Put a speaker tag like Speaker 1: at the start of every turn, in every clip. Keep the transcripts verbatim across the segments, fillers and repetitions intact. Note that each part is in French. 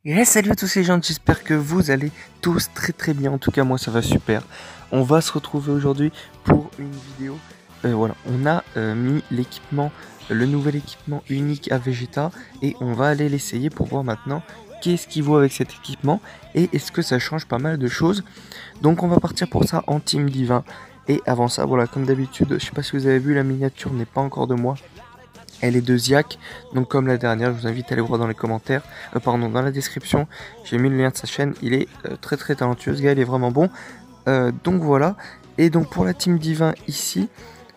Speaker 1: Et salut à tous les gens, j'espère que vous allez tous très très bien, en tout cas moi ça va super. On va se retrouver aujourd'hui pour une vidéo, euh, voilà, on a euh, mis l'équipement, le nouvel équipement unique à Vegeta et on va aller l'essayer pour voir maintenant qu'est-ce qu'il vaut avec cet équipement et est-ce que ça change pas mal de choses. Donc on va partir pour ça en Team Divin et avant ça, voilà, comme d'habitude, je sais pas si vous avez vu, la miniature n'est pas encore de moi. Elle est de Ziak, donc comme la dernière, je vous invite à aller voir dans les commentaires, euh, pardon, dans la description, j'ai mis le lien de sa chaîne, il est euh, très très talentueux, ce gars il est vraiment bon, euh, donc voilà, et donc pour la team divin ici,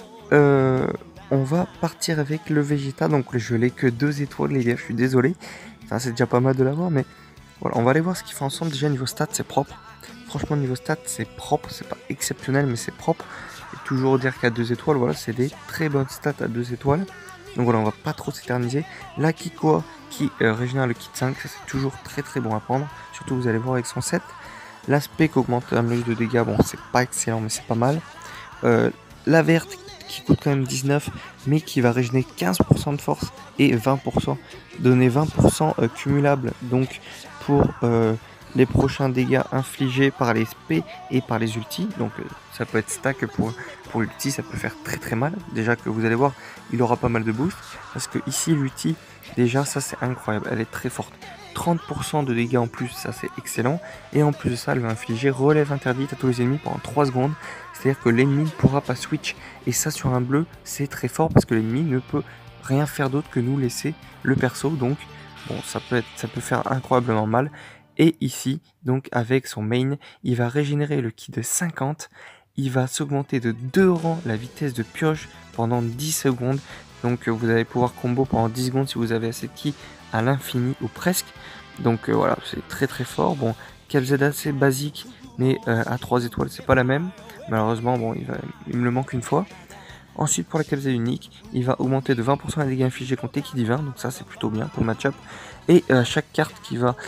Speaker 1: euh, on va partir avec le Vegeta, donc je l'ai que deux étoiles les gars, je suis désolé, enfin c'est déjà pas mal de l'avoir, mais voilà, on va aller voir ce qu'il fait ensemble. Déjà niveau stats c'est propre, franchement niveau stats c'est propre, c'est pas exceptionnel mais c'est propre, et toujours dire qu'à deux étoiles, voilà, c'est des très bonnes stats à deux étoiles. Donc voilà, on va pas trop s'éterniser. La Kikoa qui euh, régénère le kit cinq, ça c'est toujours très très bon à prendre. Surtout vous allez voir avec son set. L'aspect qui augmente un max de dégâts, bon c'est pas excellent mais c'est pas mal. Euh, la verte qui coûte quand même dix-neuf mais qui va régénérer quinze pour cent de force et vingt pour cent. Donner vingt pour cent euh, cumulable donc pour euh, les prochains dégâts infligés par les spé et par les ultis. Donc euh, ça peut être stack pour, pour l'ulti, ça peut faire très très mal. Déjà que vous allez voir, il aura pas mal de boost. Parce que ici l'ulti, déjà ça c'est incroyable, elle est très forte. trente pour cent de dégâts en plus, ça c'est excellent. Et en plus de ça, elle va infliger relève interdite à tous les ennemis pendant trois secondes. C'est-à-dire que l'ennemi ne pourra pas switch. Et ça sur un bleu, c'est très fort parce que l'ennemi ne peut rien faire d'autre que nous laisser le perso. Donc bon, ça peut, être, ça peut faire incroyablement mal. Et ici, donc avec son main, il va régénérer le ki de cinquante. Il va s'augmenter de deux rangs la vitesse de pioche pendant dix secondes. Donc vous allez pouvoir combo pendant dix secondes si vous avez assez de ki à l'infini ou presque. Donc euh, voilà, c'est très très fort. Bon, K Z assez basique, mais euh, à trois étoiles, c'est pas la même. Malheureusement, bon, il, va, il me le manque une fois. Ensuite, pour la K Z unique, il va augmenter de vingt pour cent les dégâts infligés contre l'équipe divin. Donc ça, c'est plutôt bien pour le match-up. Et euh, chaque carte qui va...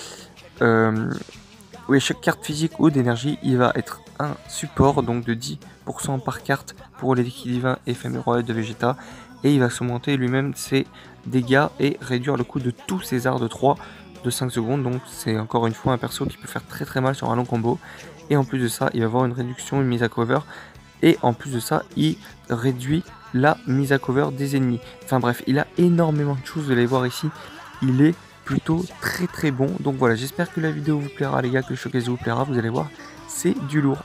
Speaker 1: Euh, oui, chaque carte physique ou d'énergie, il va être un support, donc de dix pour cent par carte pour les liquides divins éphéméroïdes de Vegeta. Et il va s'augmenter lui-même ses dégâts et réduire le coût de tous ses arts de trois de cinq secondes. Donc c'est encore une fois un perso qui peut faire très très mal sur un long combo. Et en plus de ça, il va avoir une réduction, une mise à cover. Et en plus de ça, il réduit la mise à cover des ennemis. Enfin bref, il a énormément de choses, vous allez voir ici. Il est plutôt très très bon. Donc voilà, j'espère que la vidéo vous plaira les gars, que le showcase vous plaira. Vous allez voir, c'est du lourd.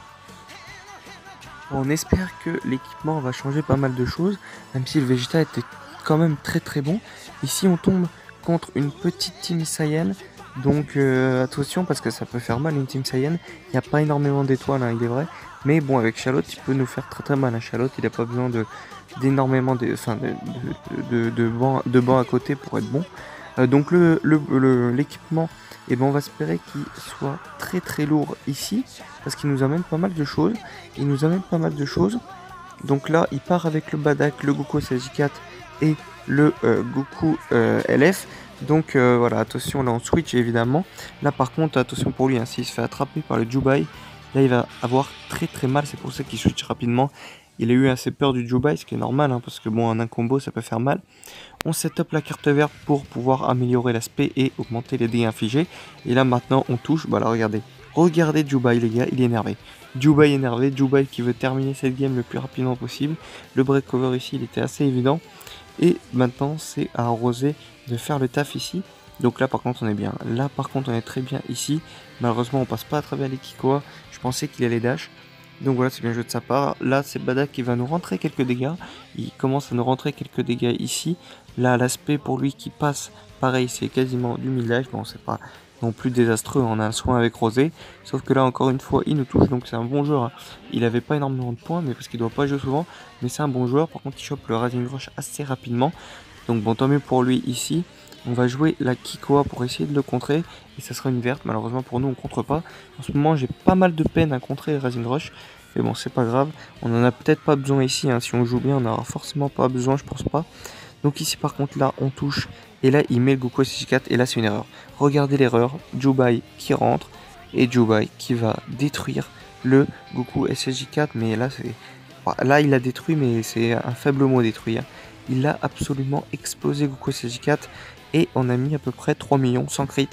Speaker 1: On espère que l'équipement va changer pas mal de choses, même si le Vegeta était quand même très très bon. Ici on tombe contre une petite Team Saiyan, donc euh, attention parce que ça peut faire mal une Team Saiyan. Il n'y a pas énormément d'étoiles, hein, il est vrai, mais bon avec Charlotte il peut nous faire très très mal. Hein. Charlotte il n'a pas besoin de d'énormément de, enfin, de, de, de, de, bancs, de bancs à côté pour être bon. Euh, donc le, le, le, l'équipement, et ben on va espérer qu'il soit très très lourd ici, parce qu'il nous amène pas mal de choses. Il nous amène pas mal de choses. Donc là, il part avec le Badak, le Goku S J quatre et le euh, Goku euh, L F. Donc euh, voilà, attention, là on switch évidemment. Là par contre, attention pour lui, hein, s'il se fait attraper par le Jubai, là il va avoir très très mal, c'est pour ça qu'il switch rapidement. Il a eu assez peur du Jubai, ce qui est normal, hein, parce que bon, en un combo ça peut faire mal. On setup la carte verte pour pouvoir améliorer l'aspect et augmenter les dégâts infligés. Et là maintenant on touche, bah là regardez. Regardez Jubai les gars, il est énervé. Jubai énervé, Jubai qui veut terminer cette game le plus rapidement possible. Le break cover ici il était assez évident. Et maintenant c'est à Rosé de faire le taf ici. Donc là par contre on est bien. Là par contre on est très bien ici. Malheureusement on passe pas à travers les Kikoa. Je pensais qu'il allait dash. Donc voilà, c'est bien joué de sa part. Là, c'est Badak qui va nous rentrer quelques dégâts. Il commence à nous rentrer quelques dégâts ici. Là, l'aspect pour lui qui passe, pareil, c'est quasiment du millage. Bon, c'est pas non plus désastreux. On a un soin avec Rosé. Sauf que là, encore une fois, il nous touche. Donc c'est un bon joueur. Hein. Il avait pas énormément de points, mais parce qu'il doit pas jouer souvent. Mais c'est un bon joueur. Par contre, il chope le Rising Rush assez rapidement. Donc bon, tant mieux pour lui ici. On va jouer la Kikoa pour essayer de le contrer. Et ça sera une verte. Malheureusement pour nous, on contre pas. En ce moment, j'ai pas mal de peine à contrer Rising Rush. Mais bon, c'est pas grave. On en a peut-être pas besoin ici. Hein. Si on joue bien, on n'aura forcément pas besoin, je pense pas. Donc ici, par contre, là, on touche. Et là, il met le Goku S J quatre. Et là, c'est une erreur. Regardez l'erreur. Jubai qui rentre. Et Jubai qui va détruire le Goku S J quatre. Mais là, c'est... Là, il l'a détruit, mais c'est un faible mot détruit. Hein. Il a absolument explosé Goku S J quatre. Et on a mis à peu près trois millions sans crit.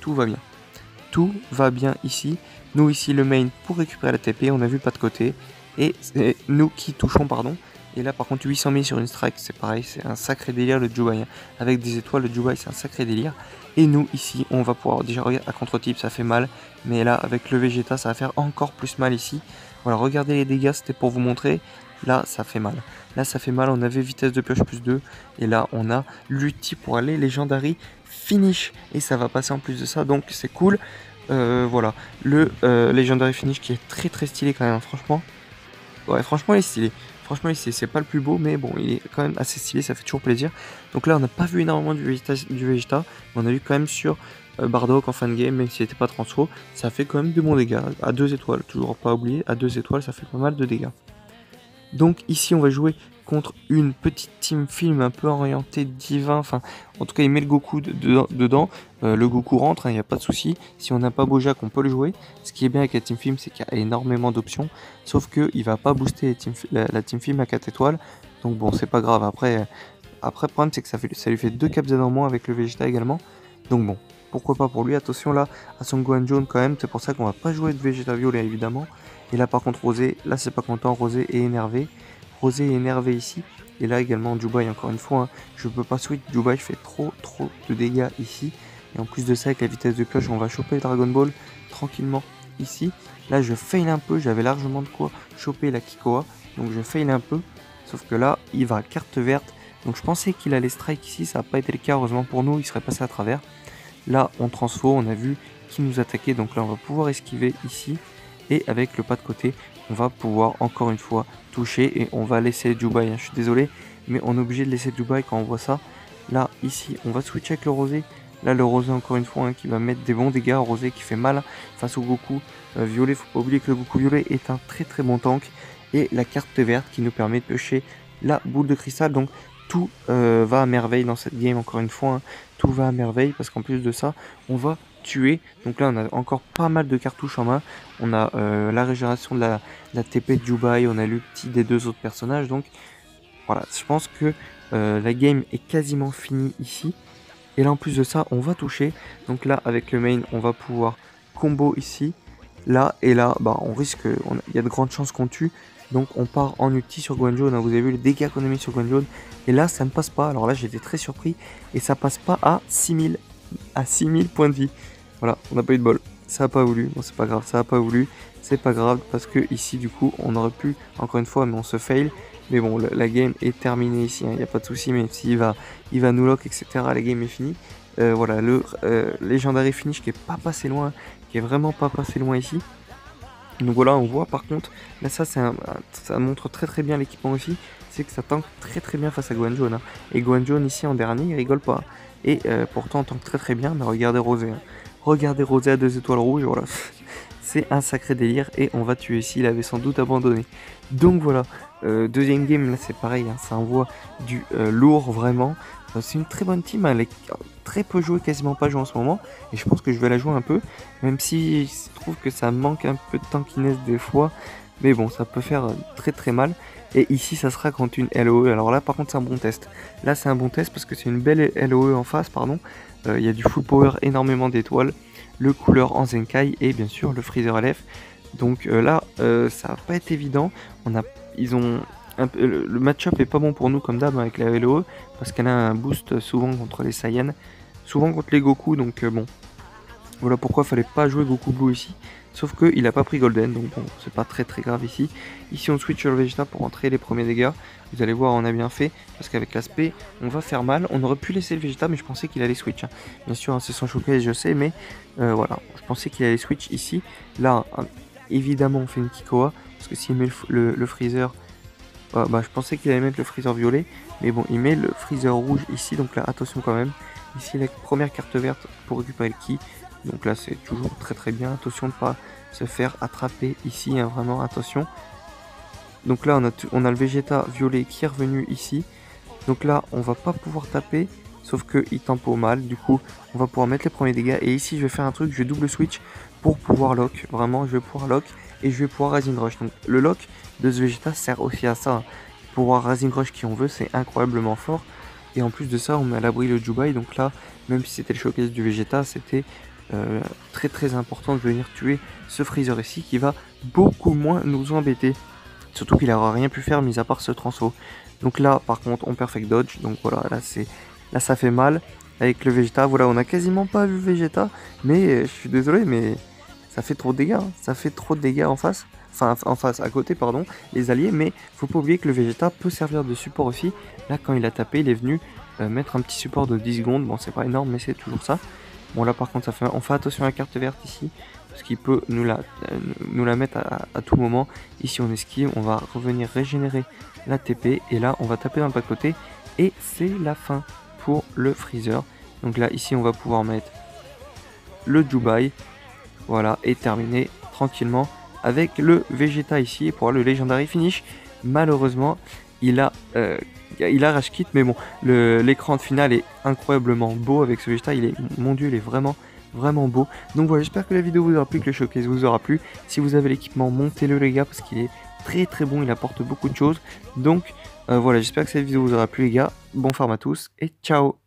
Speaker 1: tout va bien. Tout va bien ici. Nous ici le main pour récupérer la T P, on a vu pas de côté. Et c'est nous qui touchons, pardon. Et là par contre huit cent mille sur une strike, c'est pareil, c'est un sacré délire le Jubai. Hein. Avec des étoiles, le Jubai c'est un sacré délire. Et nous ici, on va pouvoir, déjà regarde, à contre-type ça fait mal. Mais là avec le Vegeta ça va faire encore plus mal ici. Voilà, regardez les dégâts, c'était pour vous montrer. Là ça fait mal. Là ça fait mal, on avait vitesse de pioche plus deux. Et là on a l'ulti pour aller Legendary Finish. Et ça va passer en plus de ça, donc c'est cool. Euh, voilà, le euh, Legendary Finish qui est très très stylé quand même, franchement. Ouais, franchement il est stylé. Franchement ici c'est pas le plus beau, mais bon il est quand même assez stylé, ça fait toujours plaisir. Donc là on n'a pas vu énormément du Vegeta, du Vegeta mais on a vu quand même sur euh, Bardock en fin de game, même s'il n'était pas transfo, ça fait quand même de bons dégâts, à deux étoiles, toujours pas oublier, à deux étoiles ça fait pas mal de dégâts. Donc ici on va jouer contre une petite team film un peu orientée divin, enfin en tout cas il met le Goku de, de, dedans, euh, le Goku rentre, il hein, n'y a pas de souci. Si on n'a pas Bojack on peut le jouer. Ce qui est bien avec la team film c'est qu'il y a énormément d'options, sauf que il va pas booster les team, la, la team film à quatre étoiles, donc bon c'est pas grave. Après, après le problème c'est que ça, fait, ça lui fait deux cap Z en moins avec le Vegeta également, donc bon pourquoi pas pour lui. Attention là à son Gohan jaune quand même, c'est pour ça qu'on va pas jouer de Vegeta violet évidemment. Et là par contre Rosé, là c'est pas content, Rosé est énervé. Rosé est énervé ici. Et là également Jubai encore une fois, hein, je peux pas switch, Jubai fait trop trop de dégâts ici. Et en plus de ça avec la vitesse de pioche on va choper le Dragon Ball tranquillement ici. Là je fail un peu, j'avais largement de quoi choper la Kikoa. Donc je fail un peu, sauf que là il va carte verte. Donc je pensais qu'il allait strike ici, ça n'a pas été le cas, heureusement pour nous, il serait passé à travers. Là on transfo, on a vu qu'il nous attaquait, donc là on va pouvoir esquiver ici. Et avec le pas de côté, on va pouvoir encore une fois toucher et on va laisser Jubai. Hein. Je suis désolé, mais on est obligé de laisser Jubai quand on voit ça. Là, ici, on va switcher avec le Rosé. Là, le Rosé, encore une fois, hein, qui va mettre des bons dégâts. Rosé qui fait mal face au Goku euh, violet. Faut pas oublier que le Goku violet est un très très bon tank. Et la carte verte qui nous permet de piocher la boule de cristal. Donc, tout euh, va à merveille dans cette game, encore une fois. Hein. Tout va à merveille parce qu'en plus de ça, on va tuer. Donc là on a encore pas mal de cartouches en main. On a euh, la régénération de la, de la T P de Jubai, on a l'ulti des deux autres personnages. Donc voilà, je pense que euh, la game est quasiment finie ici. Et là en plus de ça on va toucher. Donc là avec le main on va pouvoir combo ici. Là et là bah on risque, il y a de grandes chances qu'on tue. Donc on part en ulti sur Gohan jaune, hein, vous avez vu les dégâts qu'on a mis sur Gohan jaune. Et là ça ne passe pas, alors là j'étais très surpris. Et ça passe pas à six mille, à six mille points de vie. Voilà, on n'a pas eu de bol, ça a pas voulu, bon c'est pas grave, ça a pas voulu, c'est pas grave parce que ici du coup on aurait pu, encore une fois, mais on se fail. Mais bon, la, la game est terminée ici, il hein, n'y a pas de souci, mais s'il va, il va nous lock, et cetera, la game est finie. Euh, voilà, le euh, Legendary Finish qui est pas passé loin, qui est vraiment pas passé loin ici. Donc voilà, on voit par contre, là ça, c'est un, ça montre très très bien l'équipement aussi, c'est que ça tank très très bien face à Gohan jaune. Hein. Et Gohan jaune ici en dernier, il rigole pas. Et euh, pourtant on tank très très bien, mais regardez Rosé. Hein. Regardez Rosé à deux étoiles rouges, voilà. C'est un sacré délire et on va tuer ici, il avait sans doute abandonné. Donc voilà, euh, deuxième game, là c'est pareil, hein, ça envoie du euh, lourd vraiment. Euh, c'est une très bonne team, hein, elle est très peu jouée, quasiment pas jouée en ce moment. Et je pense que je vais la jouer un peu, même si je trouve que ça manque un peu de tankiness des fois. Mais bon, ça peut faire très très mal. Et ici ça sera contre une L O E, alors là par contre c'est un bon test. Là c'est un bon test parce que c'est une belle L O E en face, pardon. Il euh, y a du full power, énormément d'étoiles, le couleur en Zenkai et bien sûr le Freezer L F. Donc euh, là euh, ça va pas être évident. On a, ils ont un peu, le, le match-up est pas bon pour nous comme d'hab avec la L O E parce qu'elle a un boost souvent contre les Saiyans, souvent contre les Goku. Donc euh, bon, voilà pourquoi il fallait pas jouer Goku Blue ici. Sauf qu'il a pas pris Golden, donc bon, c'est pas très très grave ici. Ici on switch sur le Vegeta pour entrer les premiers dégâts. Vous allez voir, on a bien fait, parce qu'avec l'aspect, on va faire mal. On aurait pu laisser le Vegeta, mais je pensais qu'il allait switch. Hein. Bien sûr, hein, c'est son showcase, je sais, mais euh, voilà. Je pensais qu'il allait switch ici. Là, hein, évidemment, on fait une Kikoa, parce que s'il met le, le, le Freezer... Euh, bah, je pensais qu'il allait mettre le Freezer violet, mais bon, il met le Freezer rouge ici, donc là, attention quand même. Ici, la première carte verte pour récupérer le Ki. Donc là c'est toujours très très bien, attention de ne pas se faire attraper ici, hein, vraiment attention. Donc là on a, on a le Vegeta violet qui est revenu ici. Donc là on va pas pouvoir taper, sauf qu'il tempo mal, du coup on va pouvoir mettre les premiers dégâts. Et ici je vais faire un truc, je vais double switch pour pouvoir lock, vraiment je vais pouvoir lock et je vais pouvoir Rising Rush. Donc le lock de ce Vegeta sert aussi à ça, hein. Pouvoir Rising Rush qui on veut, c'est incroyablement fort. Et en plus de ça on met à l'abri le Jubai, donc là même si c'était le showcase du Vegeta, c'était euh, très très important de venir tuer ce Freezer ici qui va beaucoup moins nous embêter. Surtout qu'il n'aura rien pu faire mis à part ce transfo. Donc là par contre on perfect dodge, donc voilà, là c'est là ça fait mal avec le Vegeta. Voilà, on a quasiment pas vu Vegeta, mais euh, je suis désolé, mais ça fait trop de dégâts, hein. Ça fait trop de dégâts en face, enfin en face, à côté pardon, les alliés, mais faut pas oublier que le Vegeta peut servir de support aussi. Là quand il a tapé, il est venu euh, mettre un petit support de dix secondes, bon c'est pas énorme mais c'est toujours ça. Bon là par contre ça fait, on fait attention à la carte verte ici, parce qu'il peut nous la, euh, nous la mettre à, à tout moment. Ici on esquive, on va revenir régénérer la T P, et là on va taper dans le bas-côté, et c'est la fin pour le Freezer. Donc là ici on va pouvoir mettre le Jubai, voilà, et terminer tranquillement avec le Vegeta ici pour le Legendary Finish. Malheureusement il a... Euh, il a rage quit, mais bon, l'écran de finale est incroyablement beau avec ce Vegeta. Il est, mon dieu, il est vraiment, vraiment beau. Donc voilà, j'espère que la vidéo vous aura plu, que le showcase vous aura plu. Si vous avez l'équipement, montez-le les gars, parce qu'il est très très bon, il apporte beaucoup de choses. Donc euh, voilà, j'espère que cette vidéo vous aura plu les gars. Bon farm à tous et ciao.